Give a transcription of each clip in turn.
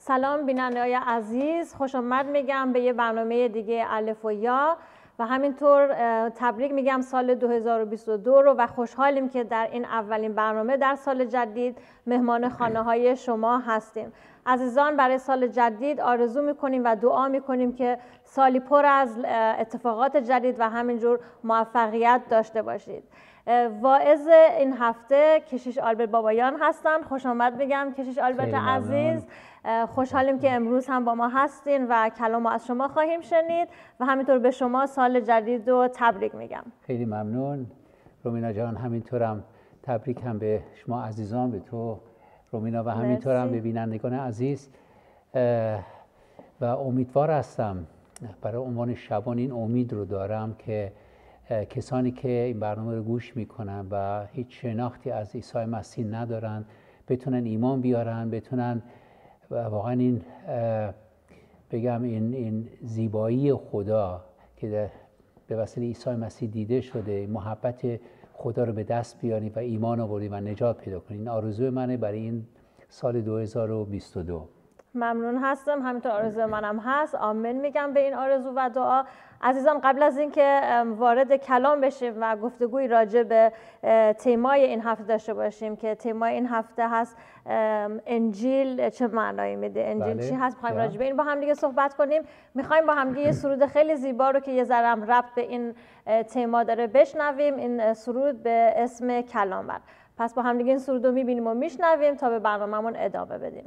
سلام بیننده‌های عزیز، خوش آمد میگم به یه برنامه دیگه الف و یا و همینطور تبریک میگم سال 2022 رو و خوشحالیم که در این اولین برنامه در سال جدید مهمان خانه‌های شما هستیم. عزیزان، برای سال جدید آرزو میکنیم و دعا میکنیم که سالی پر از اتفاقات جدید و همینجور موفقیت داشته باشید. واعظ این هفته کشیش آلبرت بابایان هستن. خوش آمد میگم کشیش آلبرت عزیز. خوشحالیم که امروز هم با ما هستین و کلام از شما خواهیم شنید و همینطور به شما سال جدید رو تبریک میگم. خیلی ممنون رومینا جان، همینطورم تبریک هم به شما عزیزان، به تو رومینا و همینطورم به بینندگان عزیز و امیدوار هستم برای عنوان شبان این امید رو دارم که کسانی که این برنامه رو گوش میکنن و هیچ شناختی از عیسی مسیح ندارن بتونن ایمان بیارن، بتونن واقعا این بگم این زیبایی خدا که به وسیله عیسی مسیح دیده شده، محبت خدا رو به دست بیاریم و ایمان آوریم و نجات پیدا کنیم. این آرزوی منه برای این سال 2022. ممنون هستم، همینطور آرزو منم هست. آمین میگم به این آرزو و دعا. عزیزان، قبل از اینکه وارد کلام بشیم و گفتگوی راجع به تیمای این هفته داشته باشیم که تیمای این هفته هست انجیل چه معنایی میده، انجیل چی هست، می‌خوایم راجع به این با هم دیگه صحبت کنیم. می‌خوایم با هم دیگه یه سرود خیلی زیبا رو که یه ذره ربط به این تیما داره بشنویم. این سرود به اسم کلامور. پس با هم دیگه این سرود رو می‌بینیم و میشنویم تا به برنامه‌مون ادامه بدیم.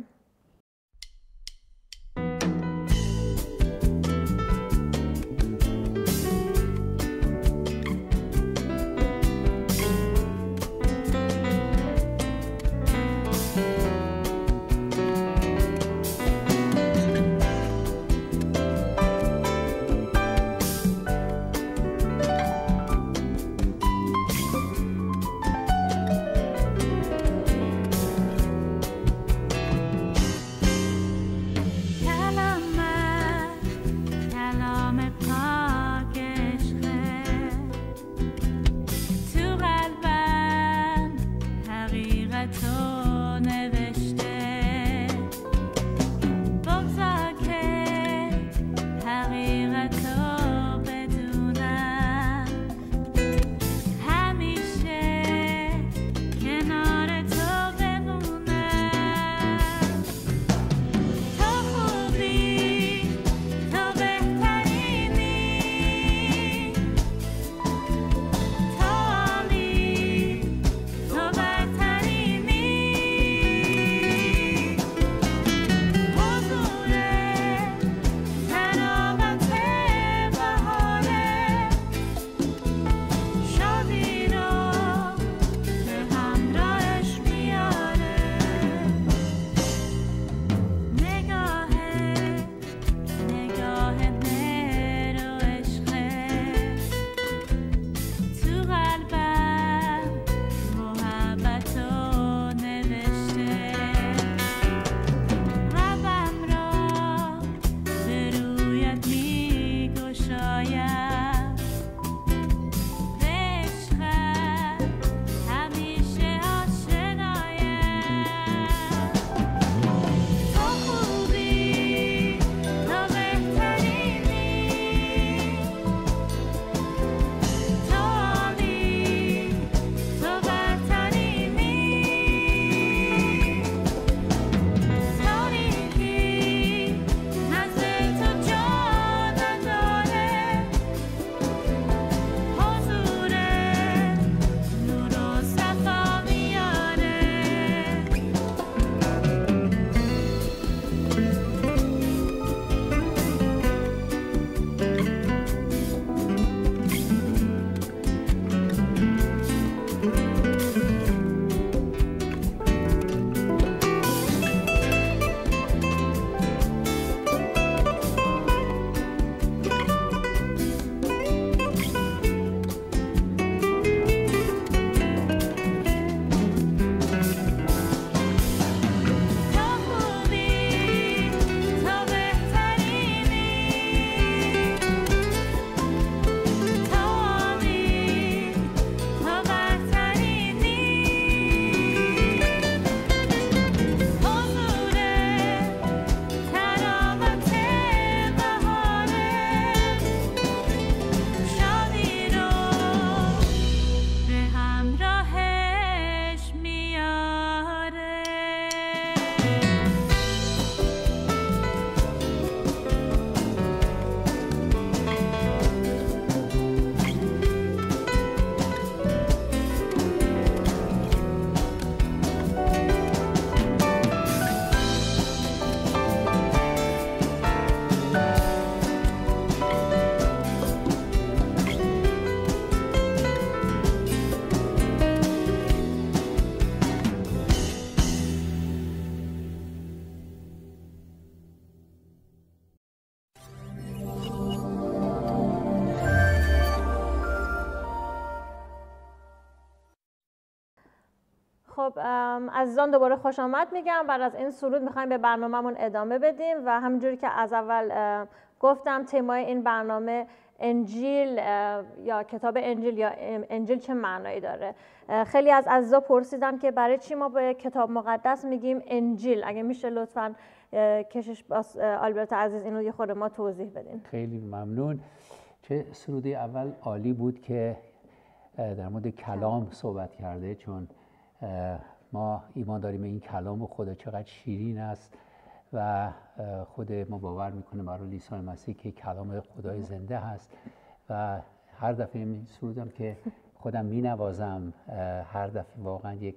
خب عزیزان دوباره خوش آمد میگم. بعد از این سرود میخوایم به برنامه‌مون ادامه بدیم و همونجوری که از اول گفتم تمای این برنامه انجیل یا کتاب انجیل یا انجیل چه معنایی داره. خیلی از عزیزا پرسیدن که برای چی ما به کتاب مقدس میگیم انجیل. اگه میشه لطفاً کشش باس آلبرت عزیز اینو یه خورده ما توضیح بدین. خیلی ممنون. چه سرود اول عالی بود که در مورد کلام صحبت کرده، چون ما ایمان داریم این کلام خدا چقدر شیرین است و خود ما باور میکنه برای عیسی مسیح که کلام خدای زنده هست و هر دفعه این سرودم که خودم مینوازم هر دفعه واقعا یک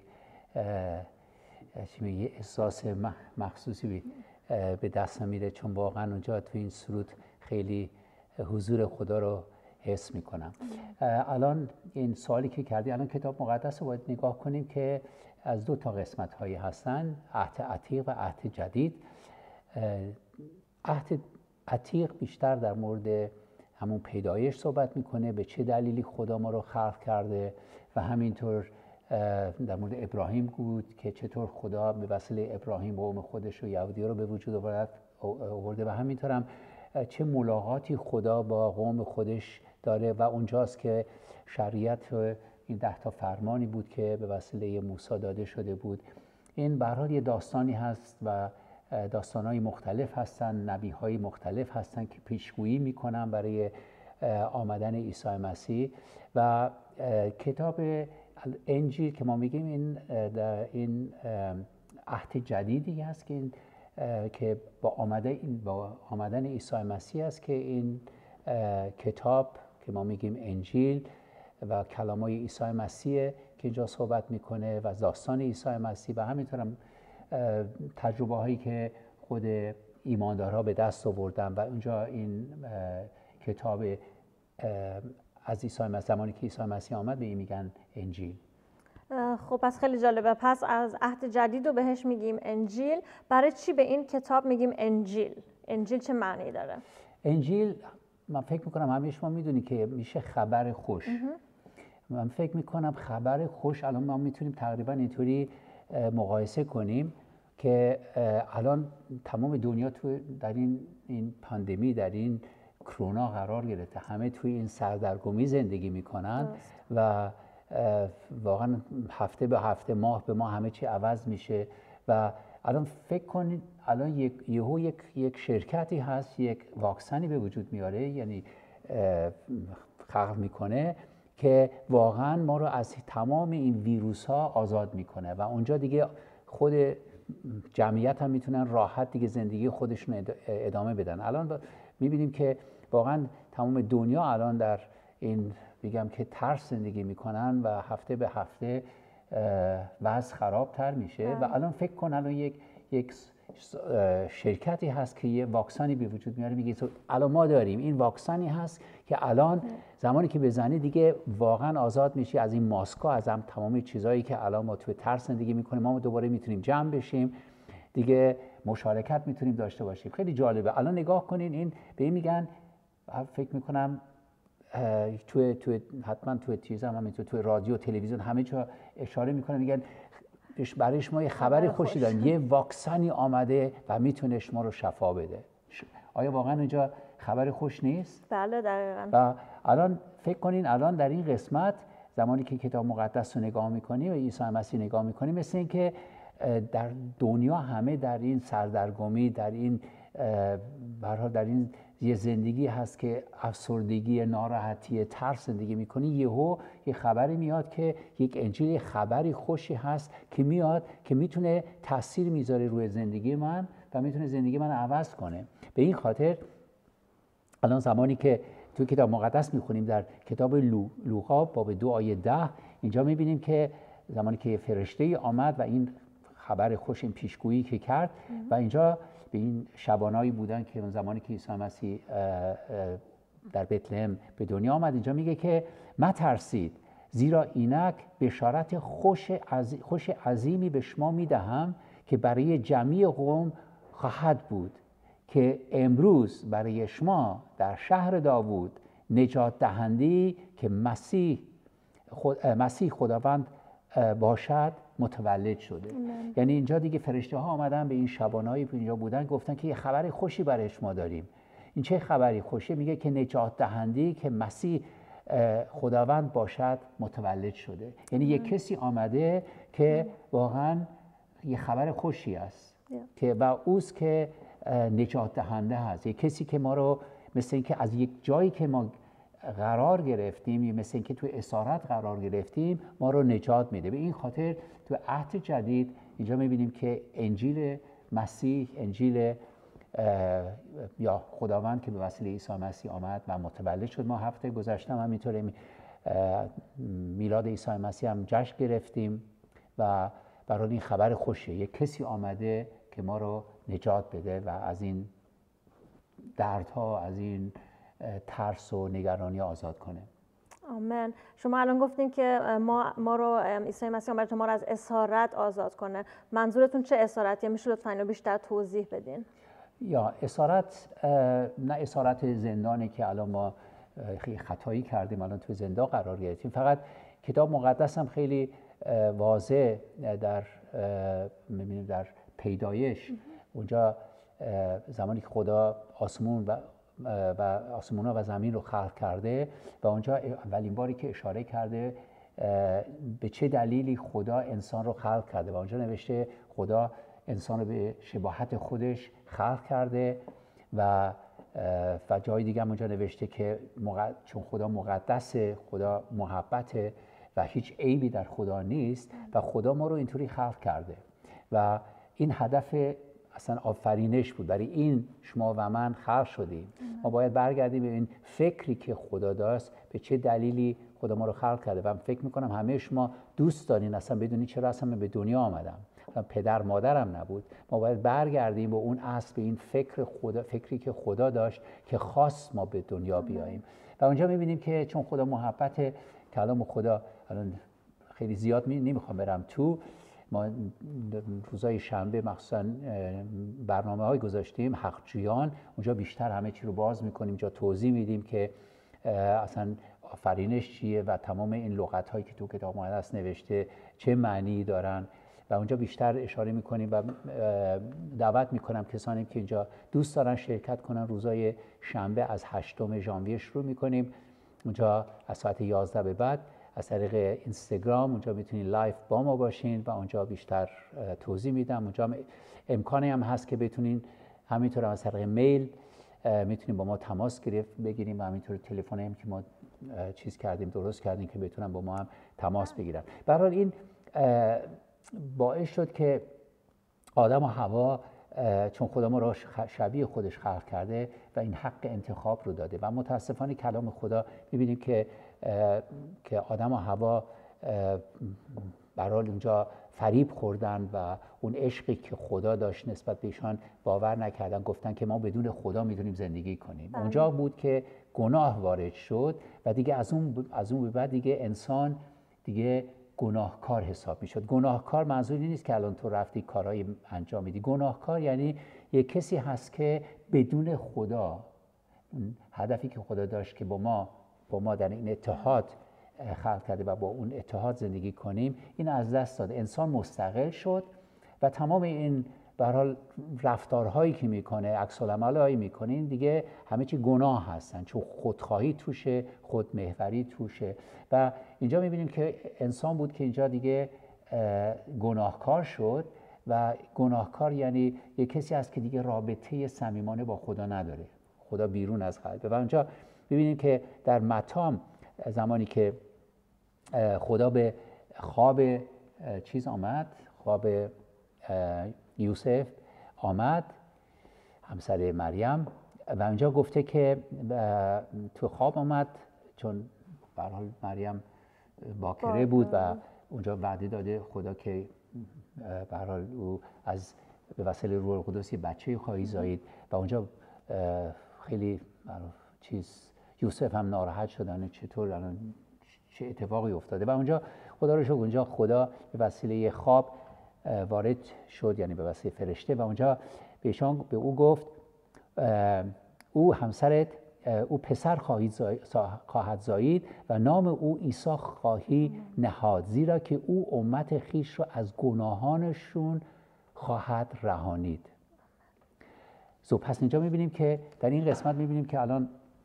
احساس مخصوصی به دست میره، چون واقعا اونجا تو این سرود خیلی حضور خدا رو حس میکنم. الان این سوالی که کردی، الان کتاب مقدس رو باید نگاه کنیم که از 2 تا قسمت هایی هستن، عهد عتیق و عهد جدید. عهد عتیق بیشتر در مورد همون پیدایش صحبت میکنه، به چه دلیلی خدا ما رو خلق کرده و همینطور در مورد ابراهیم بود که چطور خدا به وسیله ابراهیم قوم خودش و یهودی رو به وجود آورده و همینطور هم چه ملاقاتی خدا با قوم خودش داره و اونجاست که شریعت این 10 تا فرمانی بود که به وسیله موسی داده شده بود. این به هر حال یه داستانی هست و داستان‌های مختلف هستن، نبی‌های مختلف هستن که پیشگویی میکنن برای آمدن عیسی مسیح و کتاب انجیل که ما میگیم این عهد جدیدی هست که با آمدن عیسی مسیح است که این کتاب که ما میگیم انجیل و کلامای عیسی مسیح که اینجا صحبت میکنه و داستان عیسی مسیح و همینطور هم تجربه هایی که خود ایماندارها به دست آوردن و اونجا این کتاب از عیسی مسیح، زمانی که عیسی مسیح آمد به این میگن انجیل. خب پس خیلی جالبه. پس از عهد جدید رو بهش میگیم انجیل. برای چی به این کتاب میگیم انجیل؟ انجیل چه معنی داره؟ انجیل من فکر میکنم همه شما میدونی که میشه خبر خوش. من فکر میکنم خبر خوش الان ما میتونیم تقریبا اینطوری مقایسه کنیم که الان تمام دنیا در این پاندمی، در این کرونا قرار گرفته، همه توی این سردرگمی زندگی میکنن و واقعا هفته به هفته، ماه به ماه همه چی عوض میشه و الان فکر کنید الان یک شرکتی هست، یک واکسنی به وجود میاره، یعنی خلق میکنه که واقعا ما رو از تمام این ویروس ها آزاد میکنه و اونجا دیگه خود جمعیت هم میتونن راحت دیگه زندگی خودشون ادامه بدن. الان میبینیم که واقعا تمام دنیا الان در این میگم که ترس زندگی میکنن و هفته به هفته وضع خرابتر میشه و الان فکر کن الان یک شرکتی هست که یه واکسنی به وجود میاره، میگه الان ما داریم این واکسنی هست که الان زمانی که بزنی دیگه واقعا آزاد میشی از این ماسکا، از هم تمام چیزایی که الان ما توی ترس زندگی میکنیم، ما دوباره میتونیم جمع بشیم دیگه، مشارکت میتونیم داشته باشیم. خیلی جالبه. الان نگاه کنین این به این میگن، فکر میکنم حتما توی چیز هم توی رادیو تلویزیون همه جا اشاره میکنن، میگن برای شما یه خبر خوشی داریم، یه واکسنی آمده و میتونه شما رو شفا بده. آیا واقعا اونجا خبر خوش نیست؟ بله دقیقاً. و الان فکر کنین الان در این قسمت زمانی که کتاب مقدس رو نگاه میکنیم و عیسی مسیح نگاه میکنیم، مثل این که در دنیا همه در این سردرگمی، در این در این یه زندگی هست که افسردگی، ناراحتی، ترس زندگی میکنی، یه خبری میاد که یک انجیل، خبری خوشی هست که میاد که میتونه تاثیر میذاره روی زندگی من و میتونه زندگی من عوض کنه. به این خاطر الان زمانی که تو کتاب مقدس میخونیم در کتاب لوقا باب 2 آیه 10 اینجا میبینیم که زمانی که فرشته آمد و این خبر خوش، این پیشگویی که کرد و اینجا به این شبانایی بودن که زمانی که عیسی مسیح در بتلهم به دنیا آمد، اینجا میگه که مترسید زیرا اینک بشارت خوش عظیمی به شما میدهم که برای جمعی قوم خواهد بود که امروز برای شما در شهر داوود نجات دهنده‌ای که مسیح خداوند باشد متولد شده. یعنی اینجا دیگه فرشته ها آمدن به این شبانهایی که اینجا بودن گفتن که یه خبر خوشی برای شما داریم. این چه خبری خوشی؟ میگه که نجات دهنده‌ای که مسیح خداوند باشد متولد شده. یعنی یک کسی آمده که واقعا یه خبر خوشی است که و اوست که نجات دهنده هست. یک کسی که ما رو مثل اینکه از یک جایی که ما قرار گرفتیم، مثل اینکه تو اسارت قرار گرفتیم، ما رو نجات میده. به این خاطر تو عهد جدید اینجا میبینیم که انجیل مسیح، انجیل یا خداوند که به وسیله عیسی مسیح آمد و متولد شد. ما هفته گذشته همینطور میلاد عیسی مسیح هم جشن گرفتیم و برای این خبر خوشه، یک کسی آمده که ما رو نجات بده و از این دردها، از این ترس و نگرانی آزاد کنه. آمین. شما الان گفتین که ما رو عیسی مسیح آمد ما رو از اسارت آزاد کنه. منظورتون چه اسارتیه؟ میشه لطفاً اینو بیشتر توضیح بدین؟ یا اسارت، نه اسارت زندانی که الان ما خطایی کردیم الان تو زندان قرار گرفتیم. فقط کتاب مقدس هم خیلی واضح می‌بینیم در پیدایش اونجا زمانی که خدا آسمون‌ها و زمین رو خلق کرده و اونجا اولین باری که اشاره کرده به چه دلیلی خدا انسان رو خلق کرده و اونجا نوشته خدا انسان رو به شباهت خودش خلق کرده و جای دیگه هم اونجا نوشته که چون خدا مقدسه، خدا محبته و هیچ عیبی در خدا نیست و خدا ما رو اینطوری خلق کرده و این هدف اصلا آفرینش بود. برای این شما و من خلق شدیم. ما باید برگردیم به این فکری که خدا داشت، به چه دلیلی خدا ما رو خلق کرده. و من فکر میکنم همه شما دوست دارین اصلا بدونی چرا اصلا من به دنیا آمدم. پدر مادرم نبود. ما باید برگردیم به اون اصل، به این فکری که خدا داشت که خواست ما به دنیا بیاییم. و اونجا میبینیم که چون خدا محبت، کلام خدا الان خیلی زیاد نمیخوام برم تو، ما روزای شنبه مخصوصا برنامه‌های گذاشتیم حقجویان، اونجا بیشتر همه چی رو باز میکنیم، اونجا توضیح میدیم که اصلا آفرینش چیه و تمام این لغت‌هایی که تو کتاب مقدس نوشته چه معنی دارن و اونجا بیشتر اشاره میکنیم و دعوت میکنم کسانی که اینجا دوست دارن شرکت کنن. روزای شنبه از 8 ژانویه شروع میکنیم، اونجا از ساعت 11 به بعد از طریق اینستاگرام اونجا میتونید لایف با ما باشین و اونجا بیشتر توضیح میدم. اونجا امکانی هم هست که بتونین همینطور از طریق میل میتونیم با ما تماس بگیریم و همینطور تلفن هم که ما درست کردیم که بتونن با ما هم تماس بگیرن. به هر حال این باعث شد که آدم و حوا، چون خدا ما را شبیه خودش خلق کرده و این حق انتخاب رو داده و متاسفانه کلام خدا می‌بینیم که آدم و حوا برای اونجا فریب خوردن و اون عشقی که خدا داشت نسبت بهشان باور نکردن، گفتن که ما بدون خدا میتونیم زندگی کنیم. اونجا بود که گناه وارد شد و دیگه از اون به بعد دیگه انسان دیگه گناهکار حساب میشد. گناهکار منظوری نیست که الان تو رفتی کارهای انجام میدی. گناهکار یعنی یک کسی هست که بدون خدا، هدفی که خدا داشت که با ما در این اتحاد خلق کرده و با اون اتحاد زندگی کنیم، این از دست داد. انسان مستقل شد و تمام این به هر حال رفتارهایی که میکنه، عکس العملایی میکنه، این دیگه همه چی گناه هستن، چون خودخواهی توشه، خودمحوری توشه. و اینجا میبینیم که انسان بود که اینجا دیگه گناهکار شد و گناهکار یعنی یک کسی هست که دیگه رابطه صمیمانه با خدا نداره، خدا بیرون از قلبه. و اونجا میبینیم که در متی زمانی که خدا به خواب خواب یوسف آمد، همسر مریم، و اونجا گفته که تو خواب آمد، چون به هر حال مریم باکره بود و اونجا وعده داده خدا که به هر حال او به وسیله روح القدس بچه خواهی زایید و اونجا خیلی یوسف هم ناراحت شدن، چطور الان چه اتفاقی افتاده. و اونجا خدا رو شکر، اونجا خدا به وسیله خواب وارد شد، یعنی به وسیله فرشته، و اونجا به او گفت او همسرت او پسر خواهد زایید و نام او عیسی خواهی نهاد، زیرا که او امت خویش را از گناهانشون خواهد رهانید. پس اینجا می‌بینیم که در این قسمت می‌بینیم که الان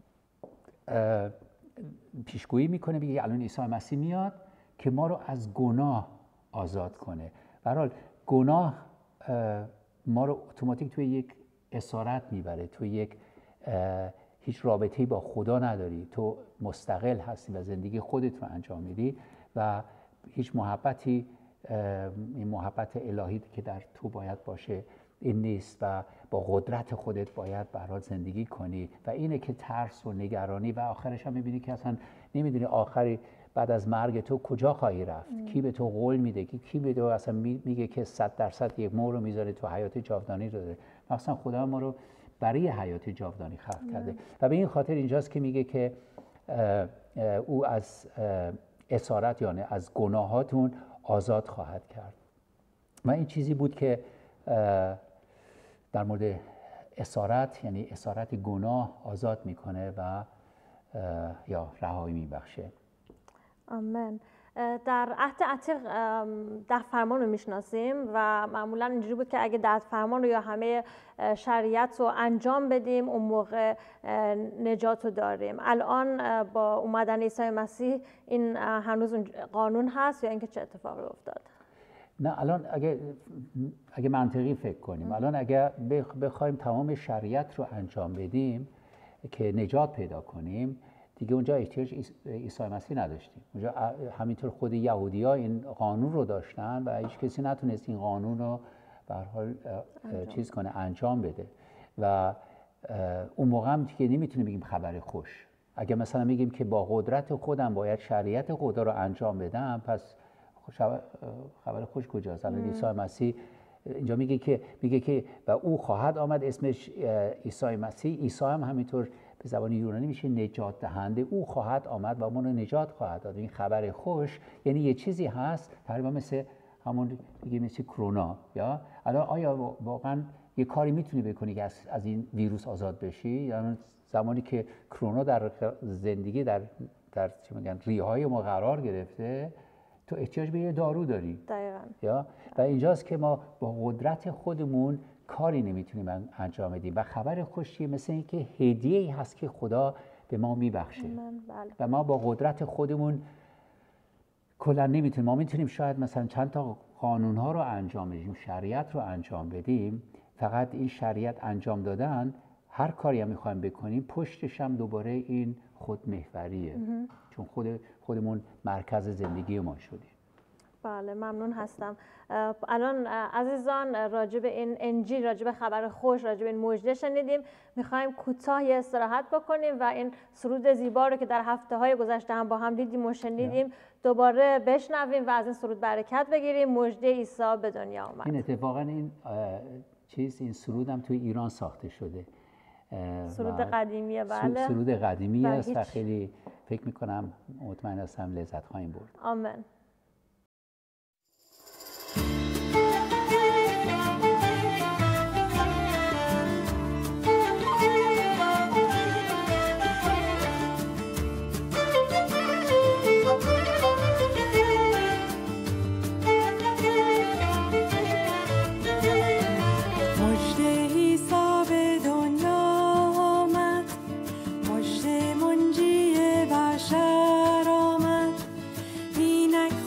پیشگویی میکنه، میگه الان عیسی مسیح میاد که ما رو از گناه آزاد کنه. به هر حال گناه ما رو اتوماتیک توی یک اسارت میبره، توی یک هیچ رابطه‌ای با خدا نداری، تو مستقل هستی و زندگی خودت رو انجام میدی و هیچ محبتی، این محبت الهی که در تو باید باشه این نیست و با قدرت خودت باید به هر حال زندگی کنی و اینه که ترس و نگرانی و آخرش هم میبینی که اصلا نمیدونی آخری بعد از مرگ تو کجا خواهی رفت. کی به تو قول میده، کی به تو اصلا میگه که 100% یک مهر رو میذاره تو حیات جاودانی رو داره. مثلا خدا ما رو برای حیات جاودانی خلق کرده و به این خاطر اینجاست که میگه که او از اسارت یعنی از گناهاتون آزاد خواهد کرد. و این چیزی بود که در مورد اسارت، یعنی اسارت گناه معزاد میکنه و یا رهایی میبخشه. آمین. در عهد عتیق 10 فرمان رو میشناسیم و معمولا اینجوری بود که اگه 10 فرمان رو یا همه شریعت رو انجام بدیم اون موقع نجات رو داریم. الان با اومدن عیسی مسیح این هنوز قانون هست یا اینکه چه اتفاقی افتاد؟ نه، الان اگه منطقی فکر کنیم، الان اگه بخوایم تمام شریعت رو انجام بدیم که نجات پیدا کنیم، دیگه اونجا احتیاج عیسی مسیح نداشتیم. اونجا همینطور خود یهودی‌ها این قانون رو داشتن و هیچ کسی نتونست این قانون رو به هر حال انجام بده و اون موقع هم که نمیتونیم بگیم خبر خوش. اگه مثلا میگیم که با قدرت خودم باید شریعت خدا رو انجام بدم، پس خبر خوش کجاست؟ الان عیسی مسیح اینجا میگه که و او خواهد آمد، اسمش عیسی مسیح. عیسی هم همینطور به زبان یونانی میشه نجات دهنده. او خواهد آمد و ما رو نجات خواهد داد. این خبر خوش یعنی یه چیزی هست تقریبا مثل همون دیگه، مثل کرونا. یا الان آیا واقعا یه کاری میتونی بکنی که از این ویروس آزاد بشی؟ یعنی زمانی که کرونا در زندگی در چی میگن ریه‌های ما قرار گرفته، تو احتیاج به یه دارو داری. دقیقاً. یا و اینجاست که ما با قدرت خودمون کاری نمیتونیم انجام بدیم و خبر خوشی مثل این که هدیه‌ای هست که خدا به ما میبخشه. بله. و ما با قدرت خودمون کلا نمیتونیم. ما میتونیم شاید مثلا چند تا قانون‌ها رو انجام بدیم، شریعت رو انجام بدیم، فقط این شریعت انجام دادن، هر کاری هم میخوایم بکنیم پشتش هم دوباره این خودمحوریه، چون خودمون مرکز زندگی ما شدیم. بله، ممنون هستم. الان عزیزان راجع به این انجیل، راجع به خبر خوش، راجع به این مژده شنیدیم. میخوایم کوتاه یه استراحت بکنیم و این سرود زیبا رو که در هفته‌های گذشته هم با هم دیدیم و شنیدیم دوباره بشنویم و از این سرود برکت بگیریم. مژده عیسی به دنیا آمد. این اتفاقا این سرود هم توی ایران ساخته شده. سرود قدیمیه. بله، سرود قدیمی است و خیلی فکر میکنم مطمئن هستم لذت خواهیم برد. آمین. منجی بشر آمد، اینک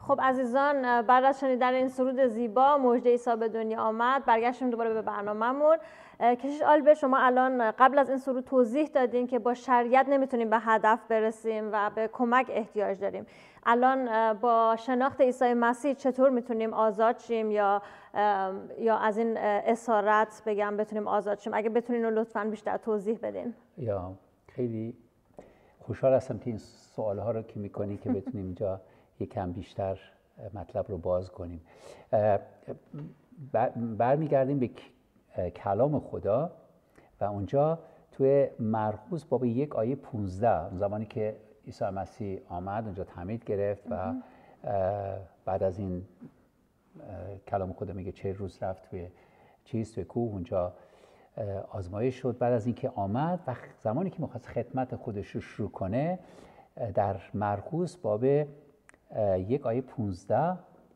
خب عزیزان، بعد از شنیدن این سرود زیبا مژده عیسی به دنیا آمد، برگشتیم دوباره به برنامه‌مون. کشیش آلبرت، شما الان قبل از این سرود توضیح دادین که با شریعت نمیتونیم به هدف برسیم و به کمک احتیاج داریم. الان با شناخت عیسی مسیح چطور میتونیم آزاد شیم یا از این اسارت بگم بتونیم آزاد شیم؟ اگه بتونین رو لطفاً بیشتر توضیح بدین. یا خیلی خوشحال هستم که این سوال‌ها رو که می‌کنی که بتونیم اینجا یکم بیشتر مطلب رو باز کنیم. برمیگردیم به کلام خدا و اونجا توی مرقس باب 1 آیه 15 زمانی که عیسی مسیح آمد اونجا تعمید گرفت و بعد از این کلام خدا میگه 40 روز رفت توی کوه، اونجا آزمایش شد. بعد از اینکه آمد و زمانی که میخواست خدمت خودش رو شروع کنه، در مرقس باب 1 آیه 15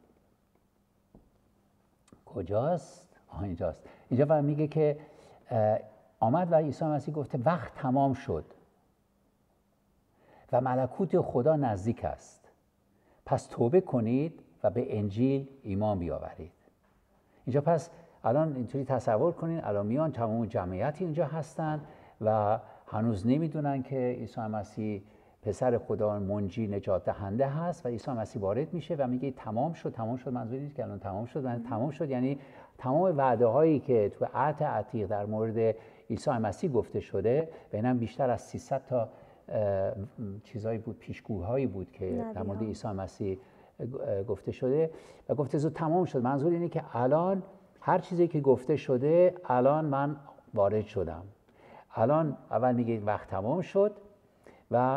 کجاست؟ اینجاست. اینجا میگه که آمد و عیسی مسیح گفته وقت تمام شد و ملکوت خدا نزدیک است، پس توبه کنید و به انجیل ایمان بیاورید. اینجا پس الان اینطوری تصور کنین، الان میان تمام جمعیتی اینجا هستن و هنوز نمیدونن که عیسی مسیح پسر خدا، منجی، نجات دهنده هست و عیسی مسیح وارد میشه و میگه تمام شد. تمام شد منظور نیست که الان تمام شد، یعنی تمام شد یعنی تمام وعده هایی که تو عهد عتیق در مورد عیسی مسیح گفته شده و اینم بیشتر از 300 تا چیزایی بود، پیشگویی بود که در مورد عیسی مسیح گفته شده و گفته زود تمام شد. منظور اینه که الان هر چیزی که گفته شده الان من وارد شدم. الان اول میگه وقت تمام شد و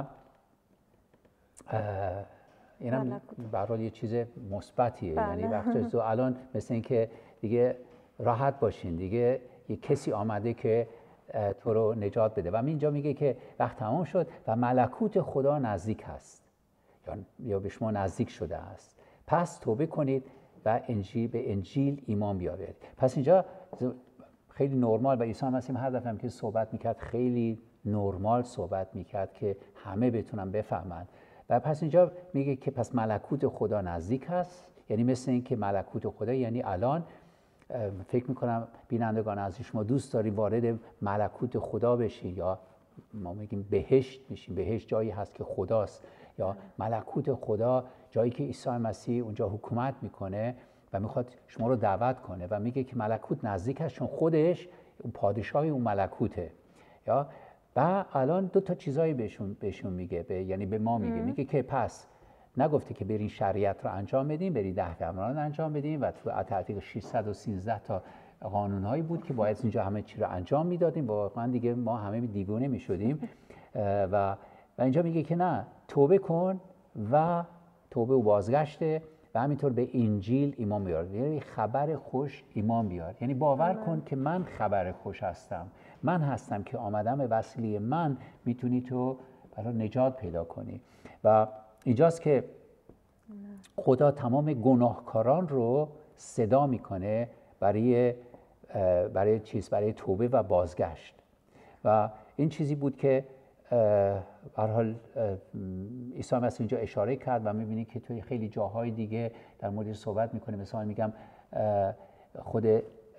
اینم برای یه چیز مثبتیه. یعنی وقت تو الان مثل این که دیگه راحت باشین، دیگه یه کسی آمده که تو رو نجات بده. و اینجا میگه که وقت تمام شد و ملکوت خدا نزدیک هست یا به شما نزدیک شده است، پس توبه کنید و به انجیل ایمان بیاورید. پس اینجا خیلی نرمال و عیسی مسیح هر دفعه که صحبت میکرد خیلی نرمال صحبت میکرد که همه بتونن بفهمن. و پس اینجا میگه که پس ملکوت خدا نزدیک هست، یعنی مثل این که ملکوت خدا یعنی الان فکر میکنم بینندگان عزیز شما دوست داری وارد ملکوت خدا بشی، یا ما میگیم بهشت میشیم. بهشت جایی هست که خداست، یا ملکوت خدا جایی که عیسی مسیح اونجا حکومت میکنه و میخواد شما رو دعوت کنه و میگه که ملکوت نزدیک هست چون خودش پادشاهی اون ملکوته. یا و الان دو تا چیزایی بهشون میگه، یعنی به ما میگه که پس نگفته که برین شریعت رو انجام بدین، برین 10 فرمان رو انجام بدین و تو عتیق 613 تا قانونهایی بود که باید اینجا همه چی رو انجام میدادیم. واقعا دیگه ما همه دیوانه میشدیم و اینجا میگه که نه، توبه کن و توبه و بازگشته و همینطور به انجیل ایمان بیار، یعنی خبر خوش ایمان بیار. یعنی باور کن که من خبر خوش هستم، من هستم که آمدم، به وسیله من میتونی تو برای نجات پیدا کنی. و اینجاست که خدا تمام گناهکاران رو صدا میکنه برای توبه و بازگشت. و این چیزی بود که به هر حال عیسی مسیح اینجا اشاره کرد و می‌بینی که توی خیلی جاهای دیگه در مورد صحبت می‌کنه. مثلا میگم خود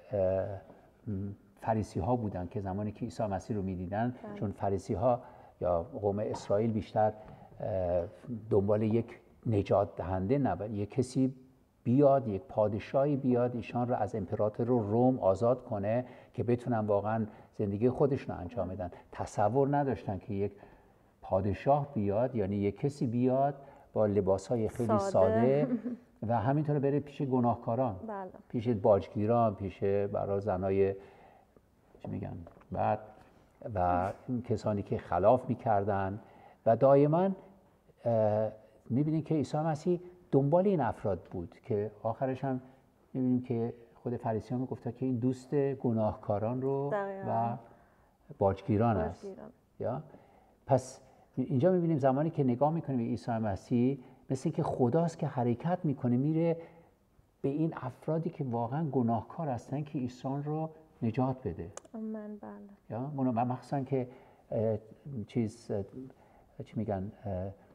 فریسی ها بودن که زمانی که عیسی مسیح رو می‌دیدن، چون فریسی ها یا قوم اسرائیل بیشتر دنبال یک نجات دهنده نبود، یک کسی بیاد، یک پادشاهی بیاد ایشان رو از امپراتور روم آزاد کنه که بتونن واقعا زندگی خودشون رو انجام بدن. تصور نداشتن که یک پادشاه بیاد، یعنی یک کسی بیاد با لباسهای خیلی ساده و همینطور بره پیش گناهکاران، پیش باجگیران، پیش برای زنای چی میگن بعد و کسانی که خلاف میکردن. و دائما میبینید که عیسی مسیح دنبال این افراد بود که آخرش هم میبینیم که خود فریسیان میگفتن که این دوست گناهکاران رو و باجگیران است. یا پس اینجا میبینیم زمانی که نگاه میکنیم به عیسی مسیح، مثل که خداست که حرکت میکنه میره به این افرادی که واقعا گناهکار هستن که عیسی رو نجات بده. آمین. بله. یا مخصوصا که چی میگن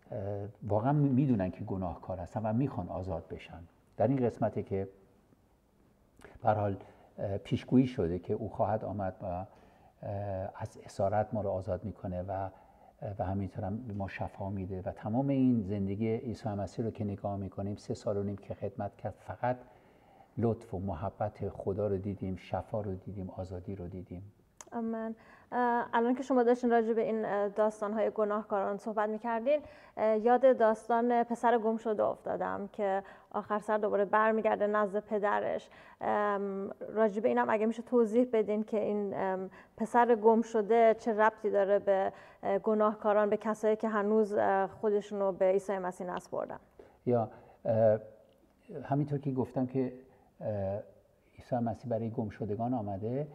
واقعا میدونن که گناهکار هستن و میخوان آزاد بشن. در این قسمتی که به هر حال پیشگویی شده که او خواهد آمد و از اسارت ما رو آزاد میکنه و همینطور هم ما شفا میده و تمام این زندگی عیسی مسیح رو که نگاه میکنیم 3.5 سال که خدمت کرد فقط لطف و محبت خدا رو دیدیم، شفا رو دیدیم، آزادی رو دیدیم. آمین. الان که شما داشتین راجع به این داستان‌های گناهکاران صحبت می‌کردین، یاد داستان پسر گم شده افتادم که آخر سر دوباره برمیگرده نزد پدرش. راجع به اینم اگه میشه توضیح بدین که این پسر گم شده چه ربطی داره به گناهکاران، به کسایی که هنوز خودشون رو به عیسی مسیح نسپردن؟ یا همینطور که گفتم که عیسی مسیح برای گم شدگان آمده،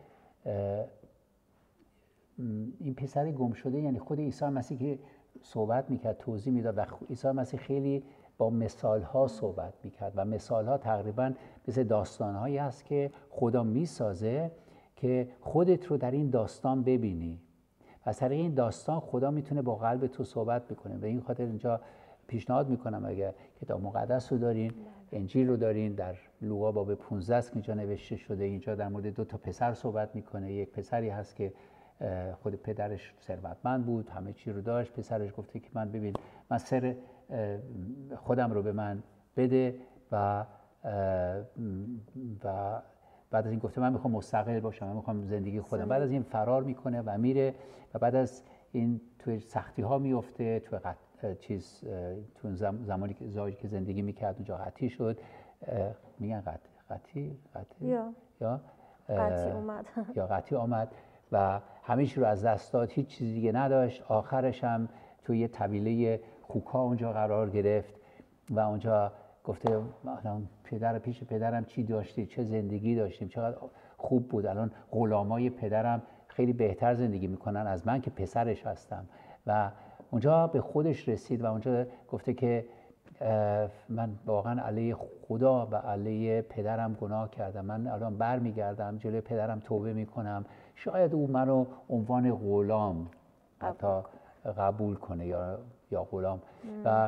این پسر گم شده یعنی خود عیسی مسیح که صحبت میکرد، توضیح میداد و عیسی مسیح خیلی با مثالها صحبت میکرد و مثالها تقریبا مثل داستانهایی هست که خدا میسازه که خودت رو در این داستان ببینی و از طریق این داستان خدا میتونه با قلب تو صحبت بکنه. به این خاطر اینجا پیشنهاد میکنم اگر کتاب مقدس رو دارین، انجیل رو دارین، در لوقا باب 15 است که اینجا نوشته شده. اینجا در مورد 2 پسر صحبت میکنه. یک پسری هست که خود پدرش ثروتمند بود، همه چی رو داشت. پسرش گفته که من سر خودم رو به من بده و بعد از این گفته من میخوام مستقل باشم، من میخوام زندگی خودم. بعد از این فرار میکنه و میره و بعد از این توی سختی ها میفته، تو زمانی که زندگی میکرد اونجا قطعی شد. میگن قطعی یا قطعی آمد و همه چی رو از دست داد، هیچ چیزی دیگه نداشت. آخرش هم توی یه طویله خوکا اونجا قرار گرفت و اونجا گفته پیش پدرم چی داشتی، چه زندگی داشتیم، چقدر خوب بود. الان غلامای پدرم خیلی بهتر زندگی میکنن از من که پسرش هستم. و اونجا به خودش رسید و اونجا گفته که من واقعا علیه خدا و علیه پدرم گناه کردم. من الان برمیگردم جلوی پدرم توبه میکنم. شاید او منو عنوان غلام حتی قبول کنه یا غلام. و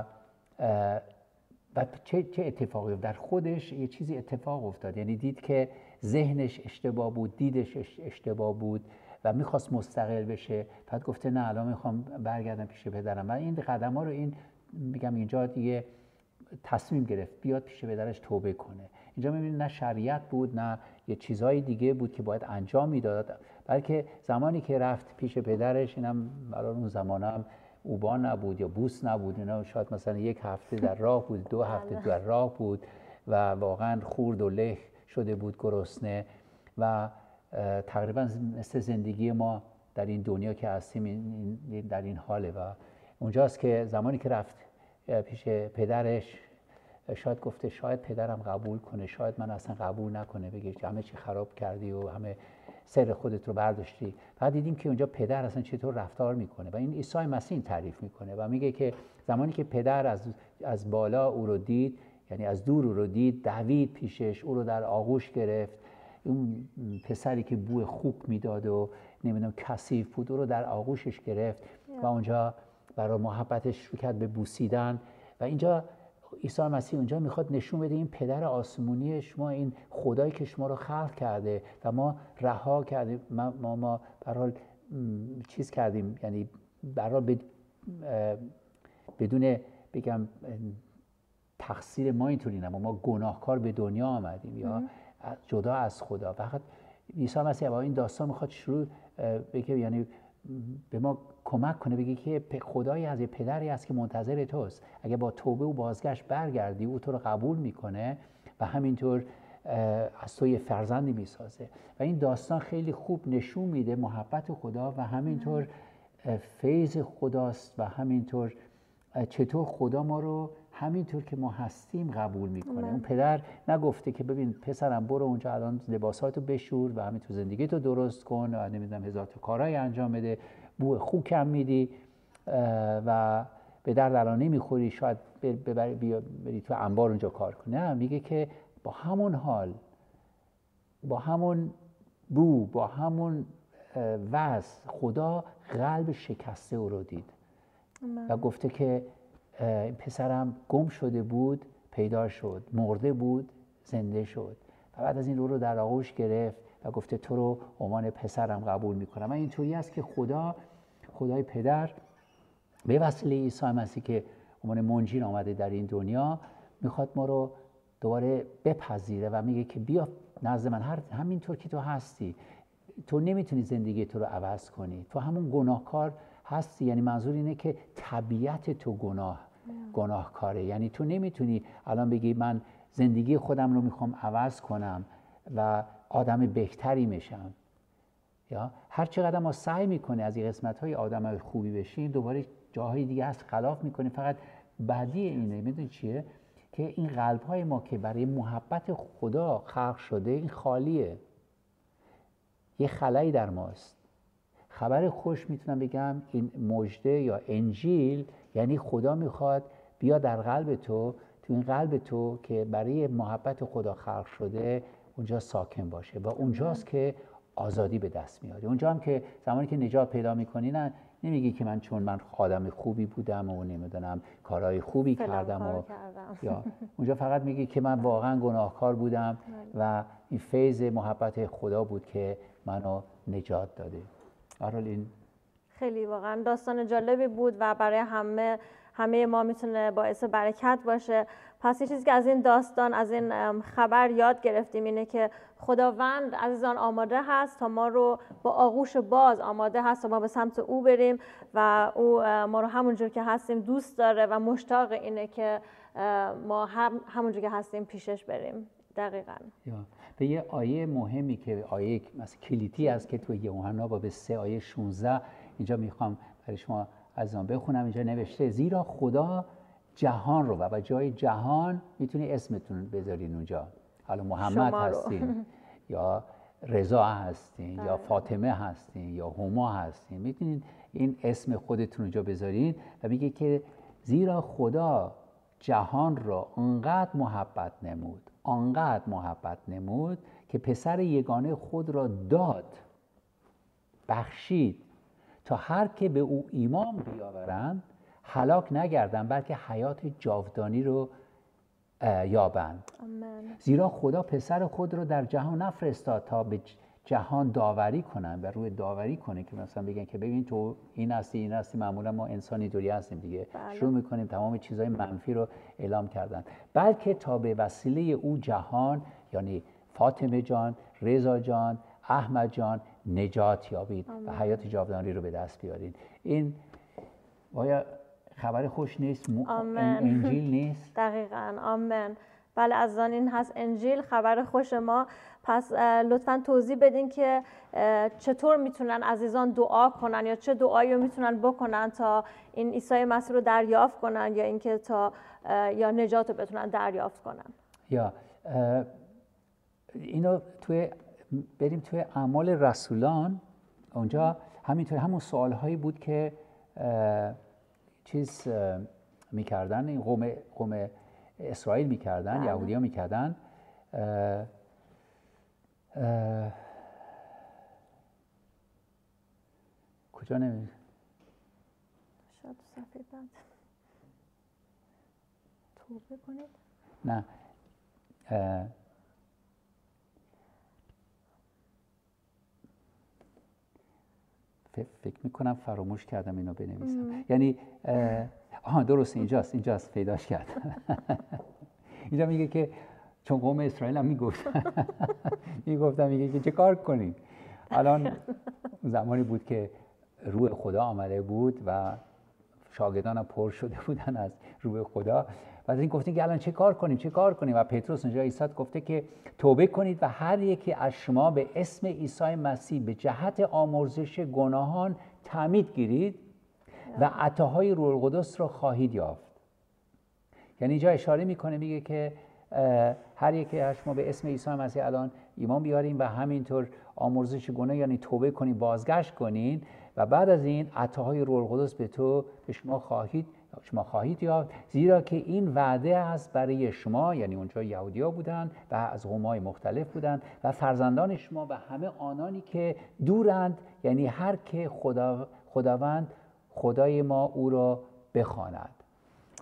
چه اتفاقی در خودش یه چیزی اتفاق افتاد. یعنی دید که ذهنش اشتباه بود، دیدش اشتباه بود و میخواست مستقل بشه. بعد گفته نه الان میخوام برگردم پیش پدرم. و این قدم ها رو میگم اینجا دیگه تصمیم گرفت بیاد پیش پدرش توبه کنه. اینجا میبینید نه شریعت بود نه یه چیزهای دیگه بود که باید انجام میداد، بلکه زمانی که رفت پیش پدرش، اینم برای اون زمانم اوبان نبود یا بوس نبود، اینا شاید مثلا 1 هفته در راه بود، 2 هفته در راه بود و واقعا خورد و له شده بود، گرسنه و تقریبا مثل زندگی ما در این دنیا که هستیم در این حاله. و اونجاست که زمانی که رفت پیش پدرش، شاید گفته شاید پدرم قبول کنه، شاید من اصلا قبول نکنه، بگه همه چی خراب کردی و همه سر خودت رو برداشتی. بعد دیدیم که اونجا پدر اصلا چطور رفتار میکنه و این عیسی مسیح تعریف میکنه و میگه که زمانی که پدر از بالا او رو دید، یعنی از دور او رو دید، دوید پیشش، او رو در آغوش گرفت. اون پسری که بوی خوک میداد و نمیدونم کثیف بود، او رو در آغوشش گرفت و اونجا برای محبتش شروع کرد به بوسیدن. و اینجا عیسی مسیح اونجا میخواد نشون بده این پدر آسمونی شما، این خدایی که شما رو خلق کرده و ما رها کردیم، ما برحال چیز کردیم، یعنی برحال بدون بگم تقصیر ما اینطوری نه، ما گناهکار به دنیا آمدیم یا جدا از خدا. فقط عیسی مسیح با این داستان میخواد شروع بگه، یعنی به ما کمک کنه، بگه که خدایی از یه پدری است که منتظر توست. اگه با توبه و بازگشت برگردی، او تو رو قبول میکنه و همینطور از تو یه فرزندی میسازه. و این داستان خیلی خوب نشون میده محبت خدا و همینطور فیض خداست و همینطور چطور خدا ما رو همینطور که ما هستیم قبول میکنه. اون پدر نگفته که ببین پسرم برو اونجا الان لباساتو بشور و همینطور زندگی تو درست کن و نمیدونم 1000 تا کارهای انجام بده، بو خوکم میدی و به درد الان نمیخوری، شاید بری تو انبار اونجا کار کنی. نه، میگه که با همون حال، با همون بو، با همون وضع، خدا قلب شکسته او رو دید و گفته که این پسرم گم شده بود پیدا شد، مرده بود زنده شد و بعد از این رو در آغوش گرفت و گفته تو رو عنوان پسرم قبول میکنم. و اینطوری است که خدای پدر به وسیله عیسی مسیح که عنوان منجی آمده در این دنیا میخواد ما رو دوباره بپذیره و میگه که بیا نزد من، همینطور که تو هستی. تو نمیتونی زندگی تو رو عوض کنی، تو همون گناهکار هستی. یعنی منظور اینه که طبیعت تو گناهکاره. یعنی تو نمیتونی الان بگی من زندگی خودم رو میخوام عوض کنم و آدم بهتری میشم. یا هر چقدر ما سعی میکنه از این قسمت‌های آدم خوبی بشیم، دوباره جاهای دیگه هست خلاف میکنیم. فقط بعدی اینه، میدونی چیه؟ که این قلب‌های ما که برای محبت خدا خلق شده این خالیه، یه خلایی در ماست. خبر خوش میتونم بگم این مژده یا انجیل، یعنی خدا میخواد بیا در قلب تو این قلب تو که برای محبت خدا خلق شده اونجا ساکن باشه و اونجاست که آزادی به دست میاری. اونجا هم که زمانی که نجات پیدا میکنی نمیگی که من آدم خوبی بودم و نمیدونم کارهای خوبی کردم یا اونجا فقط میگی که من واقعا گناهکار بودم و این فیض محبت خدا بود که منو نجات داده. این خیلی واقعا داستان جالبی بود و برای همه ما میتونه باعث برکت باشه. پس یه چیزی که از این داستان، از این خبر یاد گرفتیم اینه که خداوند عزیزان آماده هست تا ما رو با آغوش باز آماده هست تا ما به سمت او بریم و او ما رو همونجور که هستیم دوست داره و مشتاق اینه که ما همونجور که هستیم پیشش بریم. دقیقاً. به یه آیه مهمی که آیه مثلا کلیدی است که توی یوحنا باب 3 آیه 16 اینجا میخوام برای شما عزیزان بخونم. اینجا نوشته زیرا خدا جهان رو و جای جهان میتونی اسمتون بذارین اونجا، حالا محمد هستین یا رضا هستین یا فاطمه هستین یا هما هستین، میتونین این اسم خودتون اونجا بذارین و میگه که زیرا خدا جهان را انقدر محبت نمود که پسر یگانه خود را داد، بخشید تا هر که به او ایمان بیاورند هلاک نگردند بلکه حیات جاودانی رو یابند. زیرا خدا پسر خود رو در جهان نفرستاد تا به جهان داوری کنن و روی داوری کنه که مثلا بگن که ببین تو این هستی. معمولا ما انسانی دوری هستیم دیگه. شروع میکنیم تمام چیزهای منفی رو اعلام کردن، بلکه تا به وسیله او جهان، یعنی فاطمه جان، رضا جان، احمد جان نجات یابید و حیات جاودانی رو به دست بیارید. این آیا خبر خوش نیست؟ انجیل نیست؟ دقیقاً. آمین. بله عزیزان این هست انجیل، خبر خوش ما. پس لطفاً توضیح بدین که چطور میتونن عزیزان دعا کنن یا چه دعایی رو میتونن بکنن تا این عیسی مسیح رو دریافت کنن یا اینکه یا نجات رو بتونن دریافت کنن. اینو بریم توی اعمال رسولان. اونجا همینطور همون سوالهایی بود که میکردن این قوم اسرائیل میکردن، یهودی ها میکردن. کجا نمیدونم شاید صفحه بعد توبه کنید. نه فکر میکنم فراموش کردم اینو بنویسم. یعنی درسته اینجاست پیداش کردم. اینجا میگه که چون قوم اسرائیل هم میگفتن میگه که چه کار کنیم. الان زمانی بود که روح خدا آمده بود و شاگردان هم پر شده بودن از روح خدا و از این گفتیم که الان چه کار کنیم و پتروس اونجا ایستاد گفته که توبه کنید و هر یکی از شما به اسم عیسی مسیح به جهت آمرزش گناهان تعمید گیرید و عطاهای روح القدس را خواهید یافت. یعنی اینجا اشاره میکنه میگه که هر یکی از شما به اسم عیسی مسیح الان ایمان بیارین و همینطور آمرزش گناه یعنی توبه کنین، بازگشت کنین و بعد از این عطاهای روح القدس به شما خواهید یافت، زیرا که این وعده است برای شما، یعنی اونجا یهودی‌ها بودن و از قوم‌های مختلف بودن و فرزندان شما و همه آنانی که دورند، یعنی هر که خداوند خدای ما او را بخواند.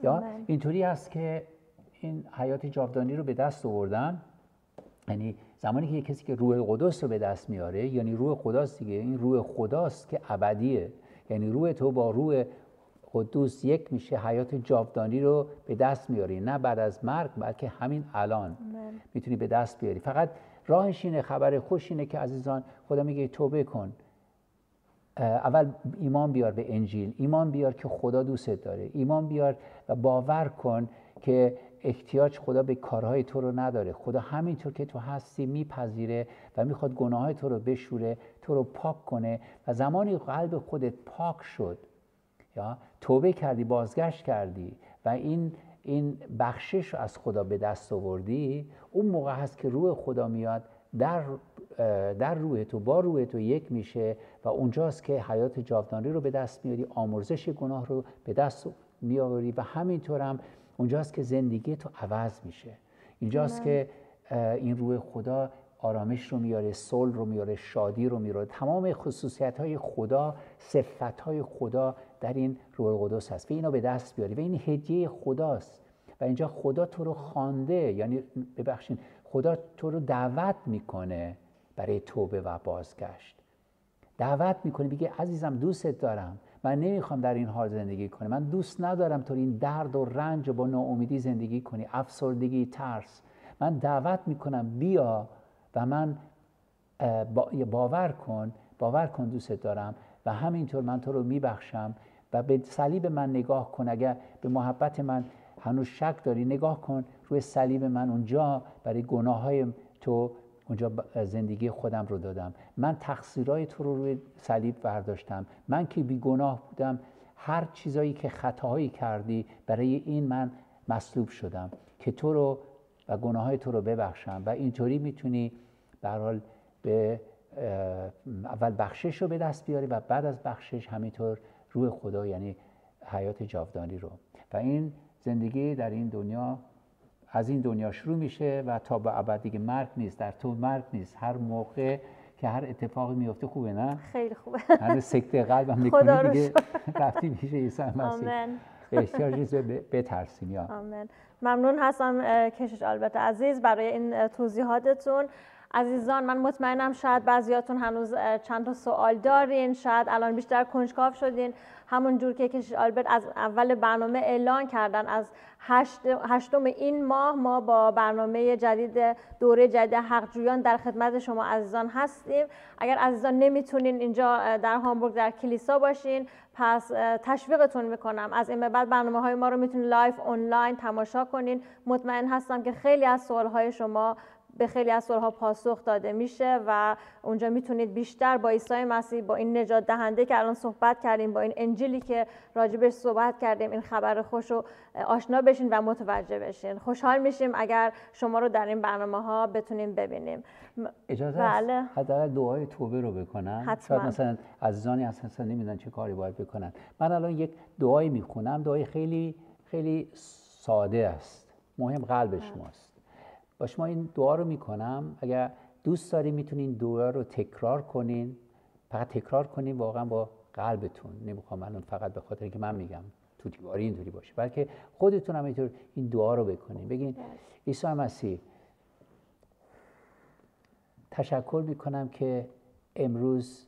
یا اینطوری است که این حیات جاودانی رو به دست آوردن. یعنی زمانی که یک کسی که روح قدس رو به دست میاره، یعنی روح خداست دیگه، این روح خداست که ابدیه، یعنی روح تو با روح قدوس یک میشه، حیات جاودانی رو به دست میاری، نه بعد از مرگ بلکه همین الان میتونی به دست بیاری. فقط راهش اینه، خبر خوش اینه که عزیزان خدا میگه توبه کن، اول ایمان بیار به انجیل، ایمان بیار که خدا دوستت داره، ایمان بیار و باور کن که احتیاج خدا به کارهای تو رو نداره. خدا همینطور که تو هستی میپذیره و میخواد گناههای تو رو بشوره، تو رو پاک کنه. و زمانی قلب خودت پاک شد، یا توبه کردی، بازگشت کردی و این بخشش رو از خدا به دست آوردی، اون موقع هست که روح خدا میاد در روح تو، با روح تو یک میشه و اونجاست که حیات جاودانی رو به دست میاری، آمرزش گناه رو به دست میاری و همینطور هم اونجاست که زندگی تو عوض میشه. اینجاست که این روح خدا آرامش رو میاره، صلح رو میاره، شادی رو میاره، تمام خصوصیت‌های خدا، صفت‌های خدا در این روح قدس هست و اینو به دست بیاری و این هدیه خداست. و اینجا خدا تو رو خوانده، یعنی ببخشید خدا تو رو دعوت میکنه برای توبه و بازگشت. دعوت میکنه، میگه عزیزم دوستت دارم، من نمیخوام در این حال زندگی کنی، من دوست ندارم تو این درد و رنج و با ناامیدی زندگی کنی، افسردگی، ترس. من دعوت میکنم بیا و من باور کن دوستت دارم و همینطور من تو رو میبخشم و به صلیب من نگاه کن. اگر به محبت من هنوز شک داری، نگاه کن روی صلیب من، اونجا برای گناههای تو اونجا زندگی خودم رو دادم، من تقصیرهای تو رو روی صلیب برداشتم، من که بی گناه بودم هر چیزایی که خطاهایی کردی برای این من مصلوب شدم که تو رو و گناههای تو رو ببخشم. و اینطوری میتونی به هر حال به اول بخشش رو به دست بیاری و بعد از بخشش همینطور روح خدا، یعنی حیات جاودانی رو. و این زندگی در این دنیا از این دنیا شروع میشه و تا به ابد دیگه مرگ نیست، در تو مرگ نیست. هر موقع که هر اتفاقی میفته خوبه، نه؟ خیلی خوبه. هر سکته قلبم میکنی دیگه رفتی میشه عیسی مسیح. آمین. احتیاج نیست بترسیم. یا آمین. ممنون هستم کشیش آلبرت عزیز برای این توضیحاتتون. عزیزان من مطمئنم شاید بعضیاتون هنوز چند تا سوال دارین، شاید الان بیشتر کنجکاو شدین، همون جور که کشیش آلبرت از اول برنامه اعلان کردن، از هشتم این ماه ما با برنامه جدید، دوره جدید حقجویان در خدمت شما عزیزان هستیم. اگر عزیزان نمیتونین اینجا در هامبورگ در کلیسا باشین، پس تشویقتون میکنم از این به بعد برنامه‌های ما رو میتونین لایف آنلاین تماشا کنین. مطمئن هستم که خیلی از سوالهای شما به خیلی از سوالها پاسخ داده میشه و اونجا میتونید بیشتر با عیسی مسیح، با این نجات دهنده که الان صحبت کردیم، با این انجیلی که راجبش صحبت کردیم، این خبر خوش رو آشنا بشین و متوجه بشین. خوشحال میشیم اگر شما رو در این برنامه‌ها بتونیم ببینیم. اجازه است حداقل دعای توبه رو بکنن؟ شاید مثلا عزیزانی هستن نمیدونن چه کاری باید بکنن. من الان یک دعایی میخونم، دعای خیلی خیلی ساده است، مهم قلب شماست. با شما این دعا رو میکنم، اگر دوست دارین میتونین دعا رو تکرار کنین، فقط تکرار کنین واقعا با قلبتون. نمیخوام الان فقط به خاطر که من میگم تو دیواری اینطوری باشه، بلکه خودتون هم اینطور این دعا رو بکنین. بگین عیسی مسیح تشکر میکنم که امروز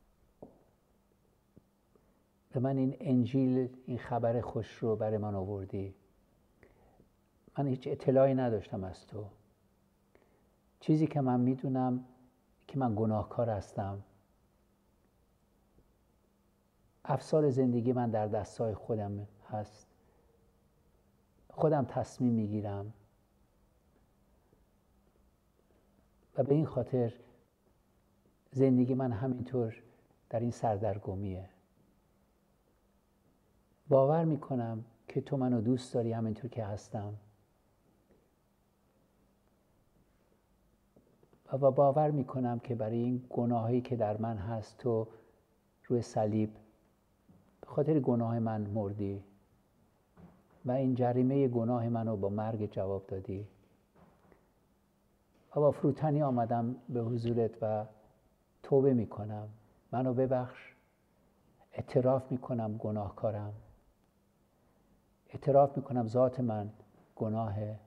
به من این انجیل، این خبر خوش رو برای من آوردی. من هیچ اطلاعی نداشتم از تو. چیزی که من میدونم که من گناهکار هستم. افسار زندگی من در دستای خودم هست. خودم تصمیم میگیرم و به این خاطر زندگی من همینطور در این سردرگمیه. باور میکنم که تو منو دوست داری همینطور که هستم و باور میکنم که برای این گناهایی که در من هست تو روی صلیب به خاطر گناه من مردی و این جریمه گناه منو با مرگ جواب دادی. و با فروتنی آمدم به حضورت و توبه میکنم، منو ببخش، اعتراف میکنم گناهکارم. اعتراف میکنم ذات من گناهه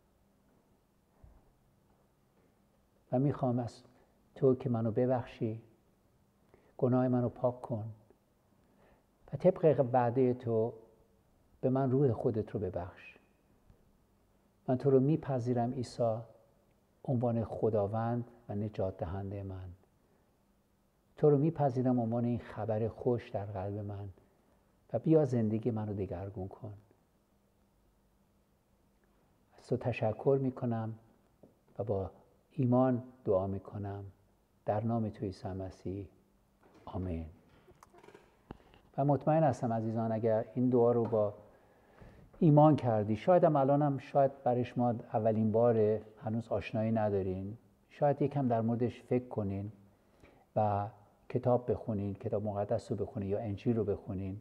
و میخوام از تو که منو ببخشی، گناه منو پاک کن و طبق وعده تو به من روح خودت رو ببخش. من تو رو میپذیرم عیسی، عنوان خداوند و نجات دهنده من. تو رو میپذیرم عنوان این خبر خوش در قلب من و بیا زندگی منو دگرگون کن. از تو تشکر میکنم و با ایمان دعا میکنم در نام تو عیسی مسیح، آمین. و مطمئن هستم عزیزان اگر این دعا رو با ایمان کردی، شاید هم الانم شاید برای شما اولین باره، هنوز آشنایی ندارین، شاید یکم در موردش فکر کنین و کتاب بخونین، کتاب مقدس رو بخونین یا انجیل رو بخونین،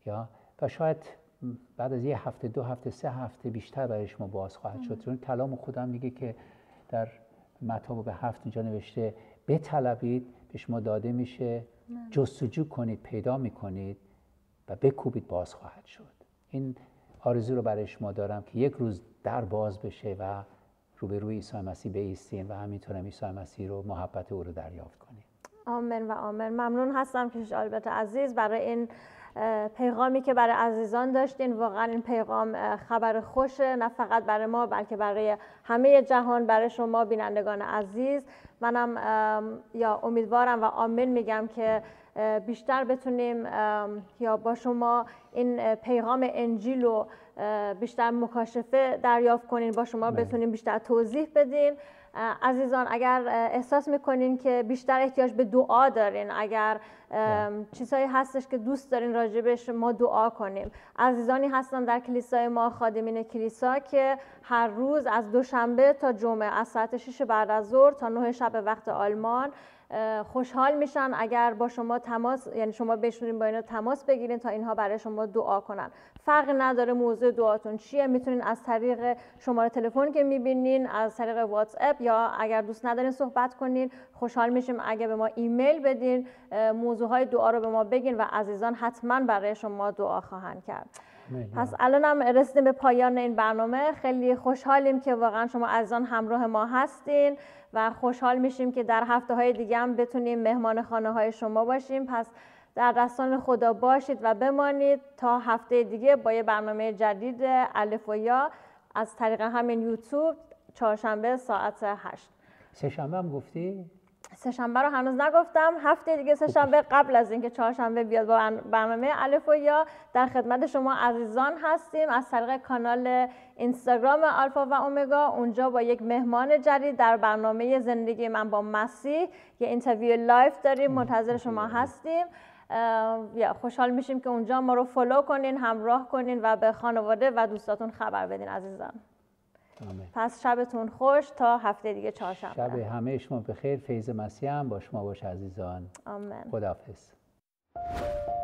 و شاید بعد از یه هفته، 2 هفته، 3 هفته بیشتر برای شما باز خواهد شد. چون کلام خدا میگه که در متی باب 7 اینجا نوشته بطلبید به شما داده میشه، جستجو کنید پیدا میکنید و بکوبید باز خواهد شد. این آرزو رو برای شما دارم که یک روز در باز بشه و روبروی عیسی مسیح بایستین و همینطور عیسی مسیح رو، محبت او رو دریافت کنید. آمین و آمین. ممنون هستم کشیش آلبرت عزیز برای این پیغامی که برای عزیزان داشتین. واقعا این پیغام خبر خوشه، نه فقط برای ما بلکه برای همه جهان، برای شما بینندگان عزیز. منم یا امیدوارم و آمین میگم که بیشتر بتونیم یا با شما این پیغام انجیل رو بیشتر مکاشفه دریافت کنین، با شما بتونیم بیشتر توضیح بدیم. عزیزان اگر احساس میکنین که بیشتر احتیاج به دعا دارین، اگر چیزهایی هستش که دوست دارین راجبش ما دعا کنیم، عزیزانی هستن در کلیسای ما، خادمین کلیسا، که هر روز از دوشنبه تا جمعه از ساعت 6 بعد از ظهر تا 9 شب وقت آلمان خوشحال میشن اگر با شما تماس، یعنی شما بشونین با اینا تماس بگیرین تا اینها برای شما دعا کنن. فرق نداره موضوع دعاتون چیه، میتونین از طریق شماره تلفن که میبینین، از طریق واتس اپ، یا اگر دوست ندارین صحبت کنین خوشحال میشیم اگه به ما ایمیل بدین، موضوعهای دعا رو به ما بگین و عزیزان حتما برای شما دعا خواهند کرد. پس الانم رسیدیم به پایان این برنامه. خیلی خوشحالیم که واقعا شما عزیزان همراه ما هستین و خوشحال میشیم که در هفته‌های دیگه هم بتونیم مهمان خانه‌های شما باشیم. پس در دستان خدا باشید و بمانید تا هفته دیگه با یه برنامه جدید الف و یا از طریق همین یوتیوب، چهارشنبه ساعت 8. سه‌شنبه هم گفتی؟ سه‌شنبه رو هنوز نگفتم. هفته دیگه سه‌شنبه قبل از اینکه چهارشنبه بیاد با برنامه الف و یا در خدمت شما عزیزان هستیم از طریق کانال اینستاگرام آلفا و اومگا. اونجا با یک مهمان جدید در برنامه زندگی من با مسیح یه اینترویو لایف داریم، منتظر شما هستیم. خوشحال میشیم که اونجا ما رو فالو کنین، همراه کنین و به خانواده و دوستاتون خبر بدین عزیزان. آمین. پس شبتون خوش تا هفته دیگه چهارشنبه. شب همه شما بخیر. فیض مسیح هم با شما باشه عزیزان. آمین. خداحافظ.